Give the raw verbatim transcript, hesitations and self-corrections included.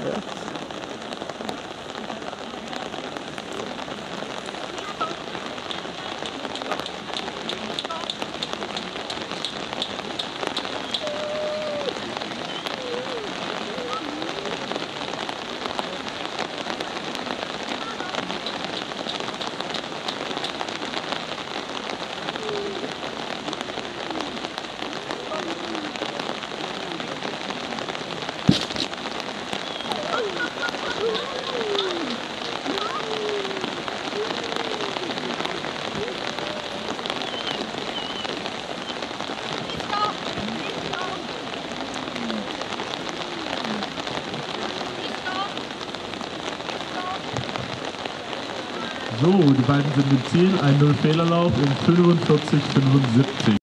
So, die beiden sind im Ziel, ein null Fehlerlauf in fünfundvierzig fünfundsiebzig.